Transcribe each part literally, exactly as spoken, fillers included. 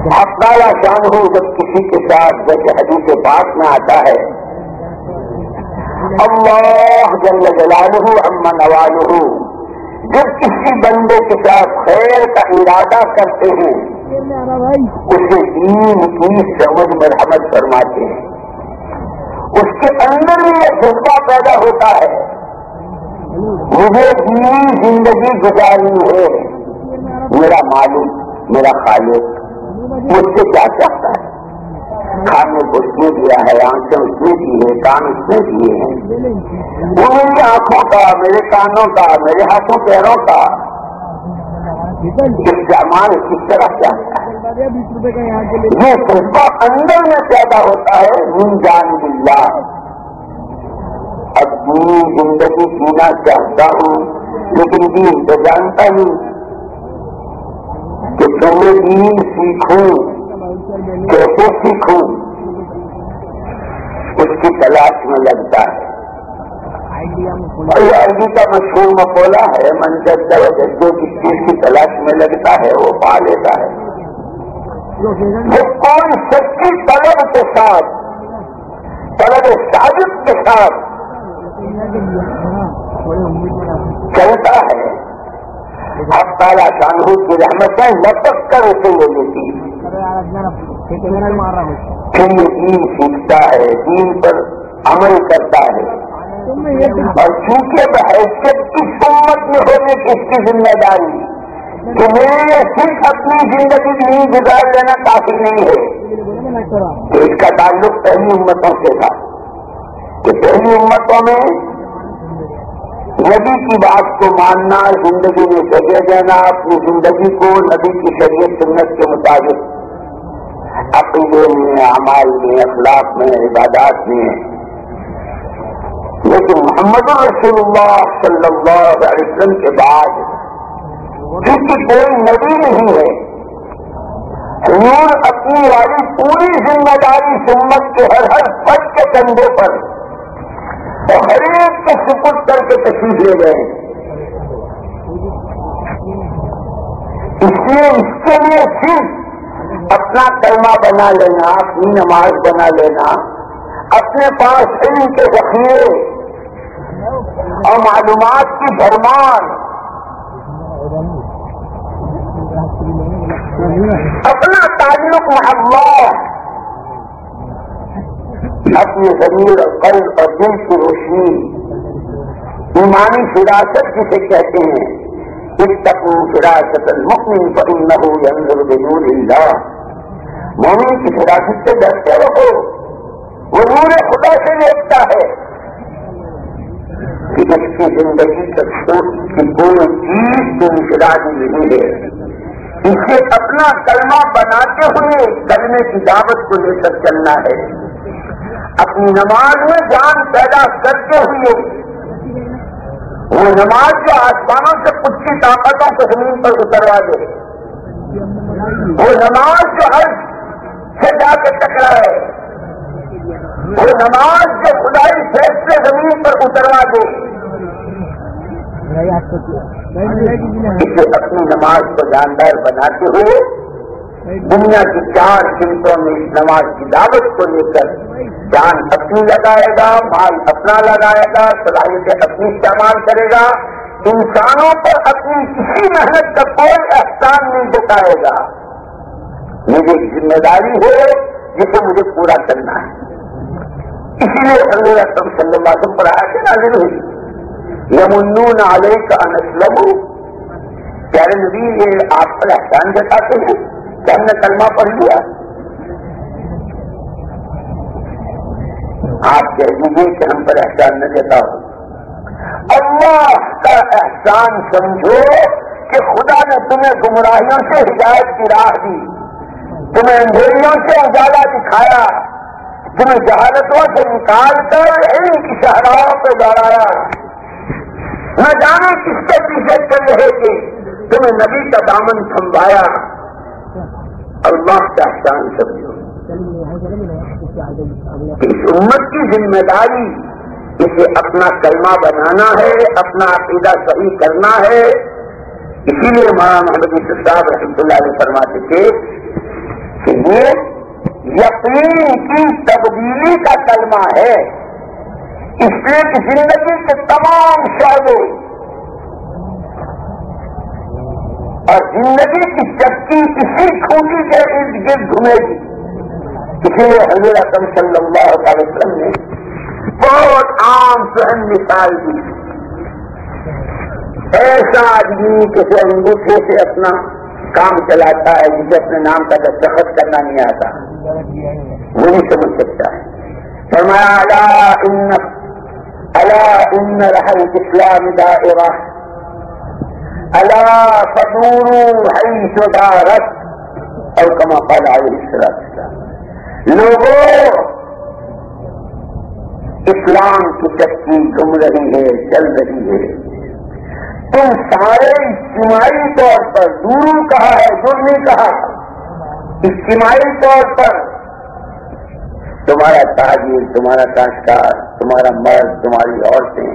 حق تعالیٰ شانہ جب کسی کے ساتھ جیسے حدیث پاک میں آتا ہے اللہ جل جلالہ عما نوالہ، جب کسی بندے کے ساتھ خیر کا ارادہ کرتے ہیں اسے دین کی سمجھ مرحمت فرماتے ہیں، اس کے اندر بھی یہ جذبہ پیدا ہوتا ہے مجھے دینی زندگی گزارنی ہے، میرا مالک میرا خالق مجھ سے کیا چاہتا ہے، کھانے کو اس نے دیا ہے، آنکھیں اس نے دی ہے، کان اس نے دیے ہیں، وہ میری آنکھوں کا، میرے کانوں کا، میرے ہاتھوں پیروں کا استعمال کس طرح چاہتا ہے، یہ جذبہ اندر میں پیدا ہوتا ہے من جانب اللہ۔ اب دینی زندگی جینا چاہتا ہوں لیکن دین تو جانتا نہیں کہ پہلے دین سیکھوں کیسے سیکھوں، اس کی تلاش میں لگتا ہے۔ اور یہ عربی کا مشہور مقولہ ہے من جد وجد، جو جس چیز کی تلاش میں لگتا ہے وہ پا لیتا ہے۔ وہ کوئی سچی طلب کے ساتھ، طلب صادق کے ساتھ چلتا ہے، حق تعالیٰ شانہ کی رحمتیں لپک کر اسے لے لیتی ہے، پھر یہ دین سیکھتا ہے، دین پر عمل کرتا ہے، اور چونکہ بحیثیت اس امت میں ہونے کی اس کی ذمہ داری کہ میرے صرف اپنی زندگی نہیں گزار لینا کافی نہیں ہے، کہ اس کا تعلق پہلی امتوں سے تھا کہ پہلی امتوں میں نبی کی بات کو ماننا، زندگی میں جگہ دینا، اپنی زندگی کو نبی کی شریعت سنت کے مطابق عقیدے میں، اعمال میں، اخلاق میں، عبادات میں، لیکن محمد رسول اللہ صلی اللہ علیہ وسلم کے بعد کیونکہ کوئی نبی نہیں ہے، حضور اپنی والی پوری ذمہ داری امت کے ہر ہر فرد کے کندھے پر اور ہر ایک کو سپرد کر کے تشریف لے گئے، اس لیے اس کے لیے صرف اپنا کلمہ بنا لینا، اپنی نماز بنا لینا، اپنے پاس علم کے ذخیرے اور معلومات کی بھرمار، اپنا تعلق مع اللہ، اپنی ضمیر اور قلب اور دل کی روشنی، ایمانی فراست جسے کہتے ہیں، اتقوا فراست المؤمن فإنه ينظر بنور اللہ، مومن کی فراست سے ڈرتے رہو، وہ نور خدا سے دیکھتا ہے کہ اس کی زندگی تک سوچ کی کوئی چیز تو انفرادی نہیں ہے، اسے اپنا کلمہ بناتے ہوئے کلمے کی دعوت کو لے کر چلنا ہے، اپنی نماز میں جان پیدا کرتے ہوئے وہ نماز جو آسمانوں سے کچھ کی طاقتوں کو زمین پر اتروا دے، وہ نماز جو ہر سے جا کے ٹکرائے، وہ نماز جو خدائی فیصلے زمین پر اتروا دے، اسے اپنی نماز کو جاندار بناتے ہوئے دنیا کی چار سمتوں میں اس نماز کی دعوت کو لے کر جان اپنی لگائے گا، مال اپنا لگائے گا، صلاحیتیں اپنی استعمال کرے گا، انسانوں پر اپنی کسی محنت کا کوئی احسان نہیں جتائے گا، میری ذمہ داری ہے جسے مجھے پورا کرنا ہے۔ اسی لیے حضور اکرم صلی اللہ علیہ وسلم پر آیت نازل ہوئی، یمنون علیک ان اسلموا، پیارے نبی یہ آپ پر احسان جتاتے ہیں کہ ہم نے کلمہ پڑھ لیا، آپ کہہ دیجیے کہ ہم پر احسان نہ جتاؤ، اللہ کا احسان سمجھو کہ خدا نے تمہیں گمراہیوں سے ہدایت کی راہ دی، تمہیں اندھیریوں سے اجالا دکھایا، تمہیں جہالتوں سے نکال کر علم کی شاہراہوں پہ دوڑایا، نہ جانے کس کے پیچھے چل رہے تھے، تمہیں نبی کا دامن تھموایا، اللہ کا احسان سمجھو۔ اس امت کی ذمہ داری اسے اپنا کلمہ بنانا ہے، اپنا عقیدہ صحیح کرنا ہے۔ اسی لیے مولانا محمد یوسف صاحب رحمۃ اللہ علیہ فرماتے تھے یہ یقین کی تبدیلی کا کلمہ ہے، اس لیے کہ زندگی کے تمام شعبے اور زندگی کی چکی اسی کھوٹی کے ارد گرد گھومے گی. اسی لیے حضور اکرم صلی اللہ علیہ وسلم نے بہت عام سہن مثال دی. ایسا آدمی کسی انگوٹھے سے اپنا کام چلاتا ہے جسے اپنے نام کا دستخط کرنا نہیں آتا، وہ نہیں سمجھ سکتا ہے. فرمایا الا ان الا ان رحل الاسلام دائرہ الا فدوروا حیث دارت اور کما قال علیہ الصلوۃ والسلام. لوگوں، اسلام کی چکی گم رہی ہے، چل رہی ہے. تم سارے اجتماعی طور پر، دوروں کہا ہے، دور نہیں کہا، اجتماعی طور پر تمہارا تاجر، تمہارا کاشتکار، تمہارا مرد، تمہاری عورتیں،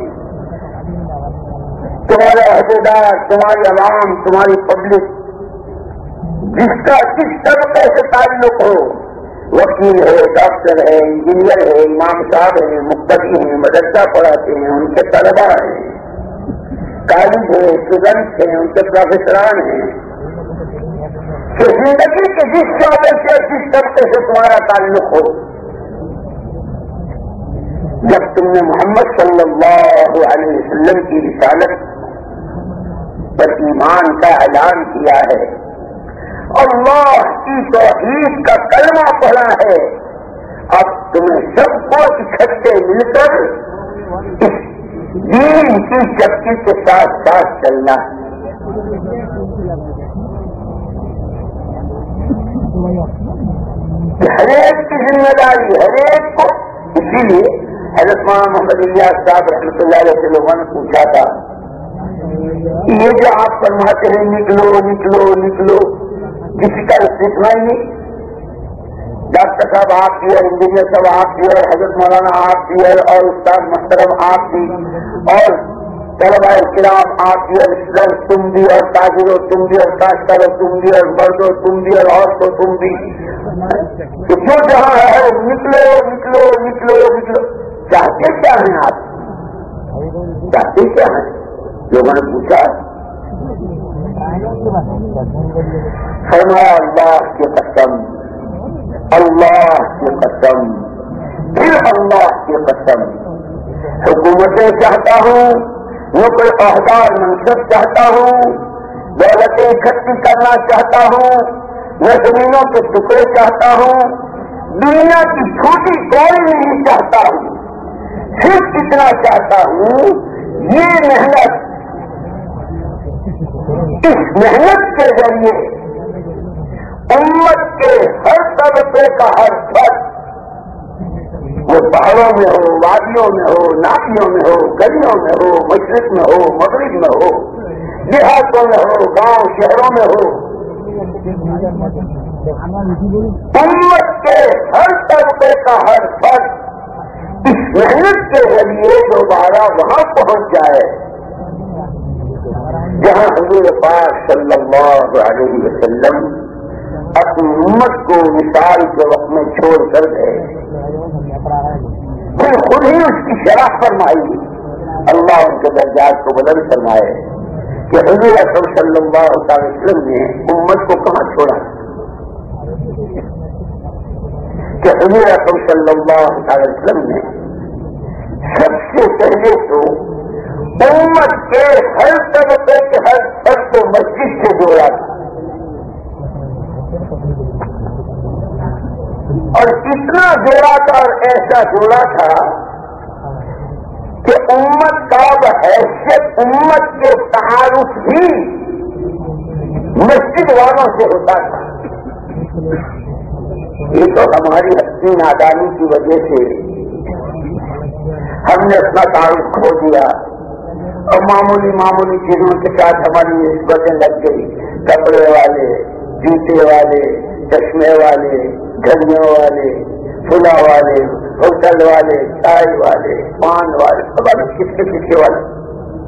تمہارے عہدیدار، تمہاری عوام، تمہاری پبلک، جس کا کس طبقے سے تعلق ہو، وکیل ہے، ڈاکٹر ہے، انجینئر ہے، امام صاحب ہیں، مقتدی ہیں، مدرسہ پڑھاتے ہیں، ان کے طلبا ہیں، کالج ہے، اسٹوڈنٹ ہیں، ان کے پروفیسران ہیں، کہ زندگی کے جس شعبے سے جس طبقے سے تمہارا تعلق ہو، جب تم نے محمد صلی اللہ علیہ وسلم کی رسالت پر ایمان کا اعلان کیا ہے، اللہ کی توحید کا کلمہ پڑھا ہے، اب تمہیں سب کو اکٹھے مل کر اس دین کی چکی کے ساتھ ساتھ چلنا ہے. ہر ایک کی ذمہ داری، ہر ایک کو. اسی لیے حضرت مولانا محمد الیاس صاحب رحمۃ اللہ علیہ سے لوگوں نے پوچھا تھا، یہ جو آپ فرماتے ہیں نکلو نکلو نکلو، کسی کا سیکھنا ہی نہیں. ڈاکٹر صاحب آپ بھی اور انجینئر صاحب آپ بھی اور حضرت مولانا آپ بھی اور استاد محترم آپ بھی اور طلباء کرام آپ بھی اور اسٹوڈنٹ تم بھی اور تاجروں تم بھی اور کاشتکاروں تم بھی اور مردوں تم بھی اور عورتوں تم بھی، جو جہاں ہے نکلو نکلو نکلو نکلو. چاہتے کیا ہیں آپ؟ چاہتے کیا ہیں؟ لوگوں نے پوچھا. فرمایا اللہ کی قسم، اللہ کی قسم، پھر اللہ کی قسم، حکومتیں چاہتا ہوں، نقل عہدار منصب چاہتا ہوں، دولتیں اکٹھی کرنا چاہتا ہوں، میں زمینوں کے ٹکڑے چاہتا ہوں، دنیا کی چھوٹی کوئی نہیں چاہتا ہوں، صرف اتنا چاہتا ہوں یہ محنت، اس محنت کے ذریعے امت کے ہر طبقے کا ہر فرد، وہ پہاڑوں میں ہو، وادیوں میں ہو، ناحیوں میں ہو، گلیوں میں ہو، مشرق میں ہو، مغرب میں ہو، دیہاتوں میں ہو، گاؤں شہروں میں ہو، امت کے ہر طبقے کا ہر فرد اس محنت کے ذریعے دوبارہ وہاں پہنچ جائے جہاں حضور پاک صلی اللہ علیہ وسلم اپنی امت کو مثال کے وقت میں چھوڑ کر گئے. پھر خود ہی اس کی شرح فرمائی، اللہ ان کے درجات کو بلند فرمائے کہ حضور اکرم صلی اللہ علیہ وسلم نے امت کو کہاں چھوڑا، کہ حضور اکرم صلی اللہ علیہ وسلم نے سب سے پہلے تو امت کے ہر طبقے کے ہر فرد کو مسجد سے جوڑا تھا، اور اتنا جوڑا تھا اور ایسا جوڑا تھا کہ امت کا بحیثیت امت کے تعارف بھی مسجد والوں سے ہوتا تھا. یہ تو ہماری اپنی نادانی کی وجہ سے ہم نے اپنا تعارف کھو دیا اور معمولی معمولی چیزوں کے ساتھ ہماری نسبتیں لگ گئی. کپڑے والے، جوتے والے، چشمے والے، گھڑیوں والے، پھلا والے، ہوٹل والے، چائے والے، پان والے، خبر کس کے کس والے.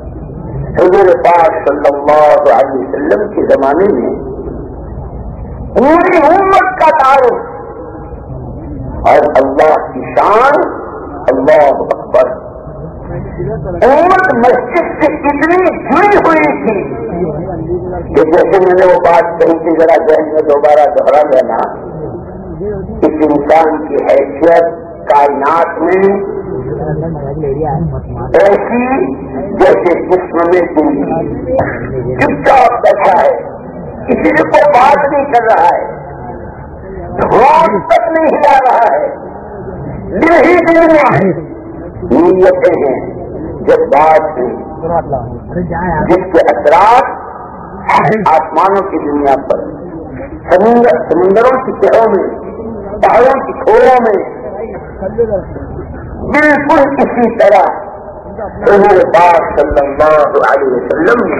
حضور پاک صلی اللہ علیہ وسلم کے زمانے میں پوری امت کا تعارف، اور اللہ کی شان، اللہ اکبر، امت مسجد سے اتنی جڑی ہوئی تھی کہ جیسے میں نے وہ بات کہی تھی ذرا ذہن میں دوبارہ دوہرا لینا، اس انسان کی حیثیت کائنات میں ایسی جیسے جسم میں دل چپ چاپ بیٹھا ہے، کسی سے کوئی بات نہیں کر رہا ہے، ہاتھ تک نہیں ہلا رہا ہے، دل ہی دل میں ہے، نیتیں ہیں، جذبات ہیں، جس کے اثرات آسمانوں کی دنیا پر، سمندر سمندروں کی تہوں میں، پہاڑوں کی کھوڑوں میں، بالکل اسی طرح حضور پاک صلی اللہ علیہ وسلم نے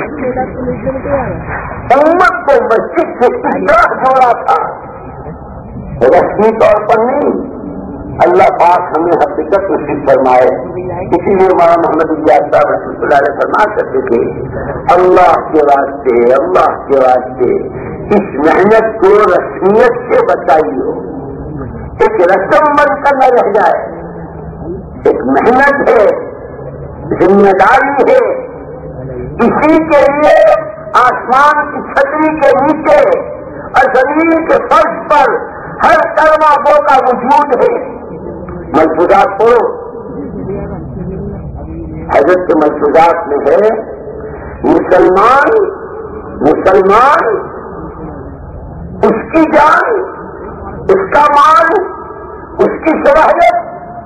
امت کو مسجد سے اس طرح جوڑا تھا، رسمی طور پر نہیں، اللہ پاک ہمیں حقیقت نصیب فرمائے۔ اسی لیے مولانا محمد الیاس صاحب رحمۃ اللہ علیہ فرما کرتے تھے، اللہ کے واسطے اللہ کے واسطے اس محنت کو رسمیت سے بچائیے، ایک رسم بن کر نہ رہ جائے، ایک محنت ہے، ذمہ داری ہے، اسی کے لیے آسمان کی چھتری کے نیچے اور زمین کے فرش پر ہر کلمہ گو کا وجود ہے۔ ملفوظات پڑھو، حضرت کے ملفوظات میں ہے مسلمان مسلمان اس کی جان، اس کا مال، اس کی صلاحیت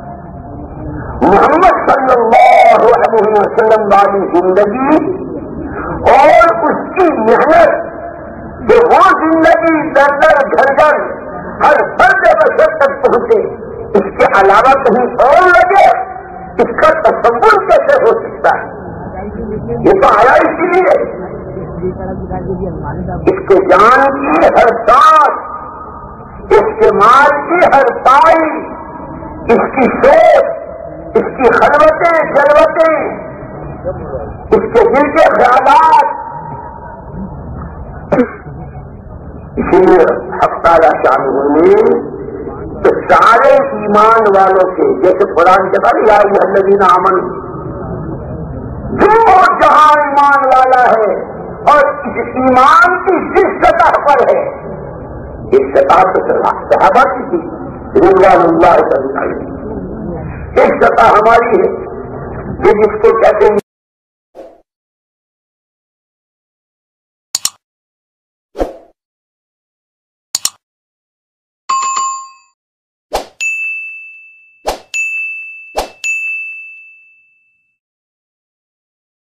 محمد صلی اللہ علیہ وسلم والی زندگی اور اس کی محنت، کہ وہ زندگی در در گھر گھر ہر فرد بشر تک پہنچے، اس کے علاوہ کہیں اور لگے، اس کا تصور کیسے ہو سکتا ہے؟ یہ تو آیا اسی لیے اس کے جان کی ہر سانس، اس کے مال کی ہر پائی، اس کی سوچ، اس کی خلوتیں جلوتیں، اس کے دل کے خیالات، اسی لیے حق تعالیٰ شامل ہوئے تو سارے ایمان والوں سے، جیسے قرآن کے بعد یا ایھا الذین آمنوا، جو جہاں ایمان والا ہے اور اس ایمان کی جس سطح پر ہے، ایک سطح تو صحابہ کی تھی رضوان اللہ تعالی، ایک سطح ہماری ہے کہ جس کو کہتے ہیں